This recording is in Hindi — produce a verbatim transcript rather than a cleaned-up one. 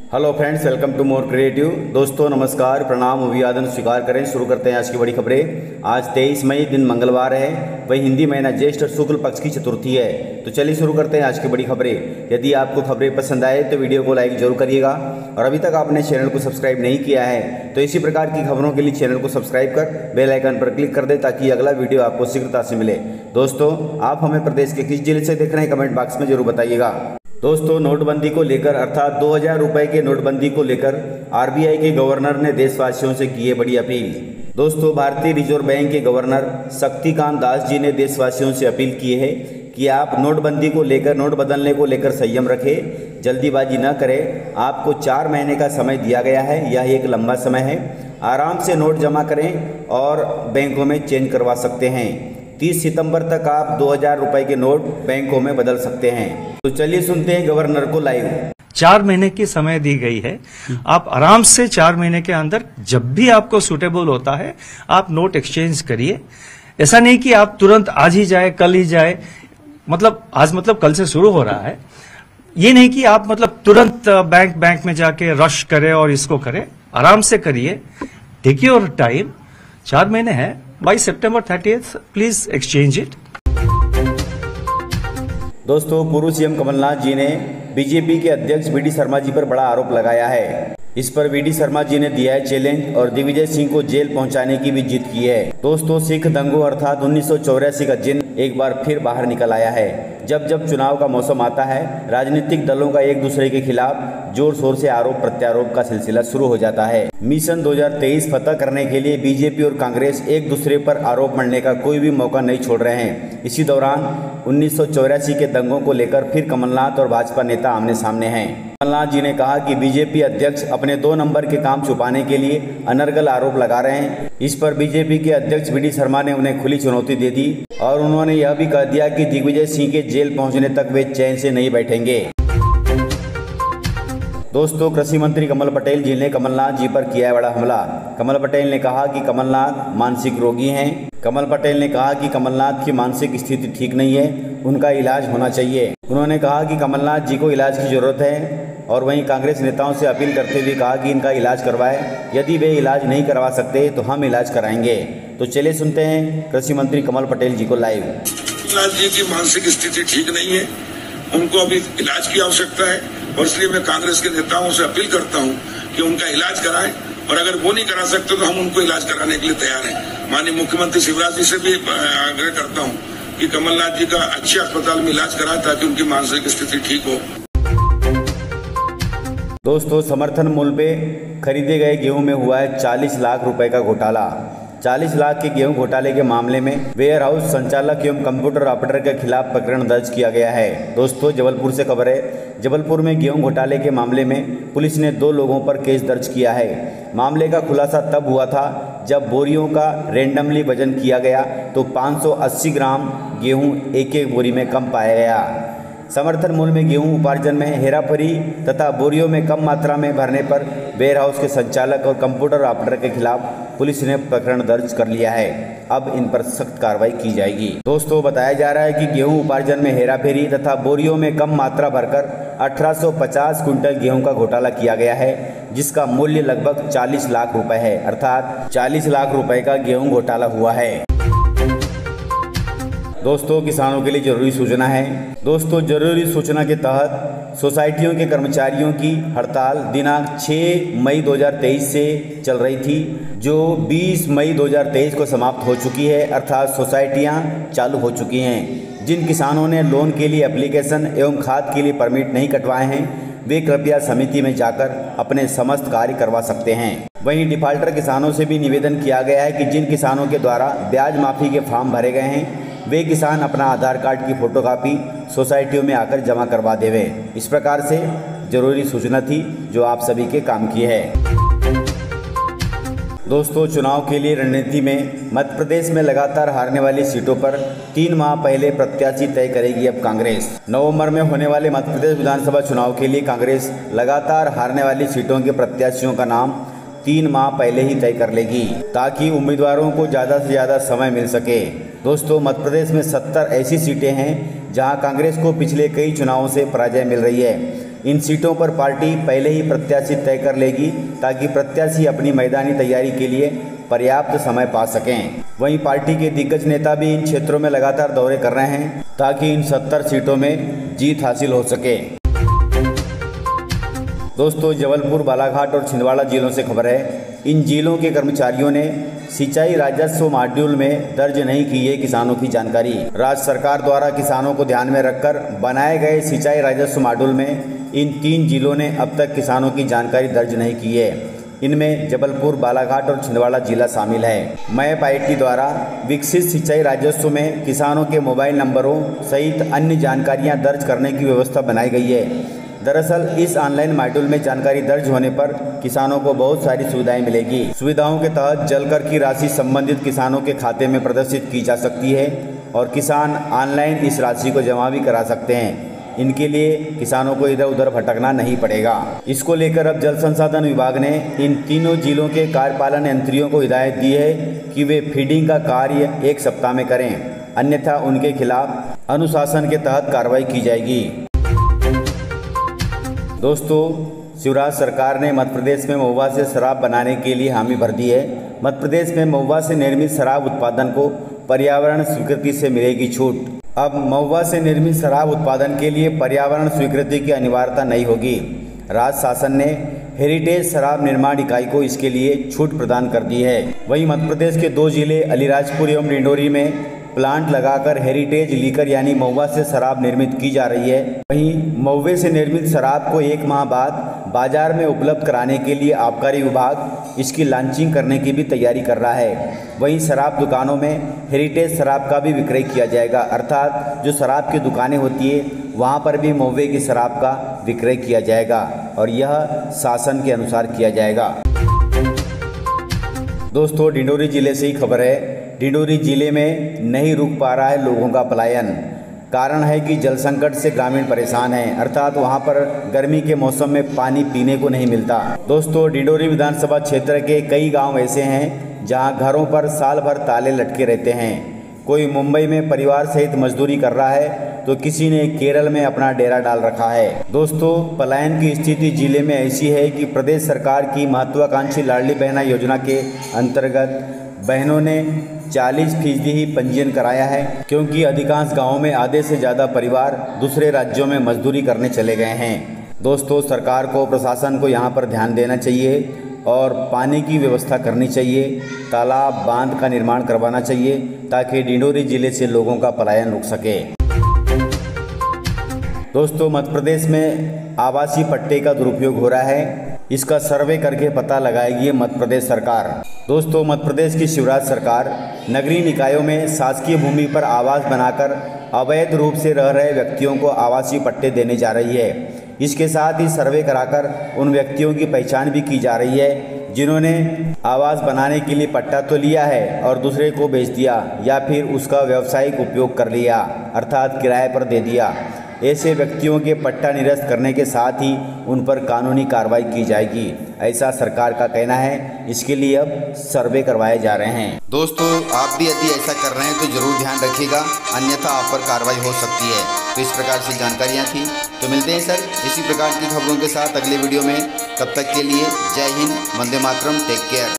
Hello friends, welcome to more creative. दोस्तों नमस्कार, प्रणाम, अभिवादन स्वीकार करें। शुरू करते हैं आज की बड़ी खबरें। आज तेईस मई दिन मंगलवार है, वही हिंदी महीना ज्येष्ठ शुक्ल पक्ष की चतुर्थी है। तो चलिए शुरू करते हैं आज की बड़ी खबरें। यदि आपको खबरें पसंद आए तो वीडियो को लाइक जरूर करिएगा, और अभी तक आपने चैनल को सब्सक्राइब नहीं किया है तो इसी प्रकार की खबरों के लिए चैनल को सब्सक्राइब कर बेल आइकन पर क्लिक कर दे, ताकि अगला वीडियो आपको शीघ्रता से मिले। दोस्तों, आप हमें प्रदेश के किस जिले से देख रहे हैं कमेंट बॉक्स में जरूर बताइएगा। दोस्तों, नोटबंदी को लेकर अर्थात दो हज़ार रुपए के नोटबंदी को लेकर आरबीआई के गवर्नर ने देशवासियों से की है बड़ी अपील। दोस्तों, भारतीय रिजर्व बैंक के गवर्नर शक्तिकांत दास जी ने देशवासियों से अपील की है कि आप नोटबंदी को लेकर, नोट बदलने को लेकर संयम रखें, जल्दीबाजी न करें। आपको चार महीने का समय दिया गया है, यह एक लंबा समय है। आराम से नोट जमा करें और बैंकों में चेंज करवा सकते हैं। तीस सितंबर तक आप दो हज़ार रुपए के नोट बैंकों में बदल सकते हैं। तो चलिए सुनते हैं गवर्नर को लाइव। चार महीने की समय दी गई है। आप आराम से चार महीने के अंदर जब भी आपको सूटेबल होता है आप नोट एक्सचेंज करिए। ऐसा नहीं कि आप तुरंत आज ही जाए, कल ही जाए, मतलब आज मतलब कल से शुरू हो रहा है। ये नहीं कि आप मतलब तुरंत बैंक बैंक में जाके रश करें और इसको करें। आराम से करिए, टेक योर टाइम। चार महीने हैं, by September thirtieth please exchange it. दोस्तों, पूर्व सीएम कमलनाथ जी ने बीजेपी के अध्यक्ष वी डी शर्मा जी पर बड़ा आरोप लगाया है। इस पर वी डी शर्मा जी ने दिया है चैलेंज और दिग्विजय सिंह को जेल पहुंचाने की भी जिद की है। दोस्तों, सिख दंगों अर्थात उन्नीस सौ चौरासी का जिन एक बार फिर बाहर निकल आया है। जब जब चुनाव का मौसम आता है, राजनीतिक दलों का एक दूसरे के खिलाफ जोर शोर से आरोप प्रत्यारोप का सिलसिला शुरू हो जाता है। मिशन दो हज़ार तेईस फतह करने के लिए बीजेपी और कांग्रेस एक दूसरे पर आरोप मढ़ने का कोई भी मौका नहीं छोड़ रहे हैं। इसी दौरान उन्नीस सौ चौरासी के दंगों को लेकर फिर कमलनाथ और भाजपा नेता आमने सामने हैं। कमलनाथ जी ने कहा कि बीजेपी अध्यक्ष अपने दो नंबर के काम छुपाने के लिए अनर्गल आरोप लगा रहे हैं। इस पर बीजेपी के अध्यक्ष वी डी शर्मा ने उन्हें खुली चुनौती दे दी और उन्होंने यह भी कह दिया कि दिग्विजय सिंह के जेल पहुंचने तक वे चैन से नहीं बैठेंगे। दोस्तों, कृषि मंत्री कमल पटेल जी ने कमलनाथ जी पर किया है बड़ा हमला। कमल पटेल ने कहा कि कमलनाथ मानसिक रोगी हैं। कमल पटेल ने कहा कि कमलनाथ की मानसिक स्थिति ठीक नहीं है, उनका इलाज होना चाहिए। उन्होंने कहा कि कमलनाथ जी को इलाज की जरूरत है, और वहीं कांग्रेस नेताओं से अपील करते हुए कहा कि इनका इलाज करवाएं। यदि वे इलाज नहीं करवा सकते तो हम इलाज कराएंगे। तो चलिए सुनते हैं कृषि मंत्री कमल पटेल जी को लाइव। कमलनाथ जी की मानसिक स्थिति ठीक नहीं है, उनको अभी इलाज की आवश्यकता है, और इसलिए मैं कांग्रेस के नेताओं से अपील करता हूं कि उनका इलाज कराएं, और अगर वो नहीं करा सकते तो हम उनको इलाज कराने के लिए तैयार हैं। माननीय मुख्यमंत्री शिवराज जी से भी आग्रह करता हूं कि कमलनाथ जी का अच्छे अस्पताल में इलाज कराएं ताकि उनकी मानसिक स्थिति ठीक हो। दोस्तों, समर्थन मूल्य पे खरीदे गए गेहूं में हुआ है चालीस लाख रुपए का घोटाला। चालीस लाख के गेहूं घोटाले के मामले में वेयर हाउस संचालक एवं कंप्यूटर ऑपरेटर के खिलाफ प्रकरण दर्ज किया गया है। दोस्तों, जबलपुर से खबर है। जबलपुर में गेहूं घोटाले के मामले में पुलिस ने दो लोगों पर केस दर्ज किया है। मामले का खुलासा तब हुआ था जब बोरियों का रेंडमली वजन किया गया तो पाँच सौ अस्सी ग्राम गेहूं एक एक बोरी में कम पाया गया। समर्थन मूल्य में गेहूं उपार्जन में हेराफेरी तथा बोरियों में कम मात्रा में भरने पर वेयर हाउस के संचालक और कंप्यूटर ऑपरेटर के खिलाफ पुलिस ने प्रकरण दर्ज कर लिया है। अब इन पर सख्त कार्रवाई की जाएगी। दोस्तों, बताया जा रहा है कि गेहूं उपार्जन में हेराफेरी तथा बोरियों में कम मात्रा भरकर अठारह सौ पचास क्विंटल गेहूं का घोटाला किया गया है, जिसका मूल्य लगभग चालीस लाख रुपए है। अर्थात चालीस लाख रुपए का गेहूं घोटाला हुआ है। दोस्तों, किसानों के लिए जरूरी सूचना है। दोस्तों, जरूरी सूचना के तहत सोसाइटियों के कर्मचारियों की हड़ताल दिनांक छह मई दो हज़ार तेईस से चल रही थी, जो बीस मई दो हज़ार तेईस को समाप्त हो चुकी है। अर्थात सोसाइटियां चालू हो चुकी हैं। जिन किसानों ने लोन के लिए एप्लीकेशन एवं खाद के लिए परमिट नहीं कटवाए हैं, वे कृपया समिति में जाकर अपने समस्त कार्य करवा सकते हैं। वहीं डिफाल्टर किसानों से भी निवेदन किया गया है कि जिन किसानों के द्वारा ब्याज माफी के फॉर्म भरे गए हैं, वे किसान अपना आधार कार्ड की फोटोकॉपी सोसाइटियों में आकर जमा करवा देवें। इस प्रकार से जरूरी सूचना थी जो आप सभी के काम की है। दोस्तों, चुनाव के लिए रणनीति में मध्य प्रदेश में लगातार हारने वाली सीटों पर तीन माह पहले प्रत्याशी तय करेगी अब कांग्रेस। नवंबर में होने वाले मध्य प्रदेश विधानसभा चुनाव के लिए कांग्रेस लगातार हारने वाली सीटों के प्रत्याशियों का नाम तीन माह पहले ही तय कर लेगी, ताकि उम्मीदवारों को ज़्यादा से ज़्यादा समय मिल सके। दोस्तों, मध्य प्रदेश में सत्तर ऐसी सीटें हैं जहां कांग्रेस को पिछले कई चुनावों से पराजय मिल रही है। इन सीटों पर पार्टी पहले ही प्रत्याशी तय कर लेगी ताकि प्रत्याशी अपनी मैदानी तैयारी के लिए पर्याप्त समय पा सकें। वहीं पार्टी के दिग्गज नेता भी इन क्षेत्रों में लगातार दौरे कर रहे हैं ताकि इन सत्तर सीटों में जीत हासिल हो सके। दोस्तों, जबलपुर, बालाघाट और छिंदवाड़ा जिलों से खबर है, इन जिलों के कर्मचारियों ने सिंचाई राजस्व मॉड्यूल में दर्ज नहीं की है किसानों की जानकारी। राज्य सरकार द्वारा किसानों को ध्यान में रखकर बनाए गए सिंचाई राजस्व मॉड्यूल में इन तीन जिलों ने अब तक किसानों की जानकारी दर्ज नहीं की है। इनमें जबलपुर, बालाघाट और छिंदवाड़ा जिला शामिल है। मैप आईटी द्वारा विकसित सिंचाई राजस्व में किसानों के मोबाइल नंबरों सहित अन्य जानकारियां दर्ज करने की व्यवस्था बनाई गई है। दरअसल इस ऑनलाइन मॉड्यूल में जानकारी दर्ज होने पर किसानों को बहुत सारी सुविधाएं मिलेगी। सुविधाओं के तहत जलकर की राशि संबंधित किसानों के खाते में प्रदर्शित की जा सकती है और किसान ऑनलाइन इस राशि को जमा भी करा सकते हैं। इनके लिए किसानों को इधर उधर भटकना नहीं पड़ेगा। इसको लेकर अब जल संसाधन विभाग ने इन तीनों जिलों के कार्यपालन यंत्रियों को हिदायत दी है कि वे फीडिंग का कार्य एक सप्ताह में करें, अन्यथा उनके खिलाफ अनुशासन के तहत कार्रवाई की जाएगी। दोस्तों, शिवराज सरकार ने मध्य प्रदेश में महुआ से शराब बनाने के लिए हामी भर दी है। मध्य प्रदेश में महुआ से निर्मित शराब उत्पादन को पर्यावरण स्वीकृति से मिलेगी छूट। अब महुआ से निर्मित शराब उत्पादन के लिए पर्यावरण स्वीकृति की अनिवार्यता नहीं होगी। राज्य शासन ने हेरिटेज शराब निर्माण इकाई को इसके लिए छूट प्रदान कर दी है। वहीं मध्य प्रदेश के दो जिले अलीराजपुर एवं डिंडोरी में प्लांट लगाकर हेरिटेज लीकर यानी महुआ से शराब निर्मित की जा रही है। वहीं महुए से निर्मित शराब को एक माह बाद बाजार में उपलब्ध कराने के लिए आबकारी विभाग इसकी लॉन्चिंग करने की भी तैयारी कर रहा है। वहीं शराब दुकानों में हेरिटेज शराब का भी विक्रय किया जाएगा, अर्थात जो शराब की दुकानें होती है वहाँ पर भी महुए की शराब का विक्रय किया जाएगा और यह शासन के अनुसार किया जाएगा। दोस्तों, डिंडोरी जिले से ही खबर है, डिंडोरी जिले में नहीं रुक पा रहा है लोगों का पलायन। कारण है कि जल संकट से ग्रामीण परेशान हैं, अर्थात वहां पर गर्मी के मौसम में पानी पीने को नहीं मिलता। दोस्तों, डिंडोरी विधानसभा क्षेत्र के कई गांव ऐसे हैं जहां घरों पर साल भर ताले लटके रहते हैं। कोई मुंबई में परिवार सहित मजदूरी कर रहा है तो किसी ने केरल में अपना डेरा डाल रखा है। दोस्तों, पलायन की स्थिति जिले में ऐसी है कि प्रदेश सरकार की महत्वाकांक्षी लाडली बहना योजना के अंतर्गत बहनों ने चालीस फीसदी ही पंजीयन कराया है, क्योंकि अधिकांश गांवों में आधे से ज़्यादा परिवार दूसरे राज्यों में मजदूरी करने चले गए हैं। दोस्तों, सरकार को, प्रशासन को यहाँ पर ध्यान देना चाहिए और पानी की व्यवस्था करनी चाहिए, तालाब बांध का निर्माण करवाना चाहिए ताकि डिंडोरी जिले से लोगों का पलायन रुक सके। दोस्तों, मध्य प्रदेश में आवासीय पट्टे का दुरुपयोग हो रहा है, इसका सर्वे करके पता लगाएगी मध्य प्रदेश सरकार। दोस्तों, मध्य प्रदेश की शिवराज सरकार नगरीय निकायों में शासकीय भूमि पर आवास बनाकर अवैध रूप से रह रहे व्यक्तियों को आवासीय पट्टे देने जा रही है। इसके साथ ही सर्वे कराकर उन व्यक्तियों की पहचान भी की जा रही है जिन्होंने आवास बनाने के लिए पट्टा तो लिया है और दूसरे को बेच दिया या फिर उसका व्यावसायिक उपयोग कर लिया, अर्थात किराए पर दे दिया। ऐसे व्यक्तियों के पट्टा निरस्त करने के साथ ही उन पर कानूनी कार्रवाई की जाएगी, ऐसा सरकार का कहना है। इसके लिए अब सर्वे करवाए जा रहे हैं। दोस्तों, आप भी यदि ऐसा कर रहे हैं तो जरूर ध्यान रखिएगा, अन्यथा आप पर कार्रवाई हो सकती है। तो इस प्रकार से जानकारियाँ थी। तो मिलते हैं सर इसी प्रकार की खबरों के साथ अगले वीडियो में। तब तक के लिए जय हिंद, वंदे मातरम, टेक केयर।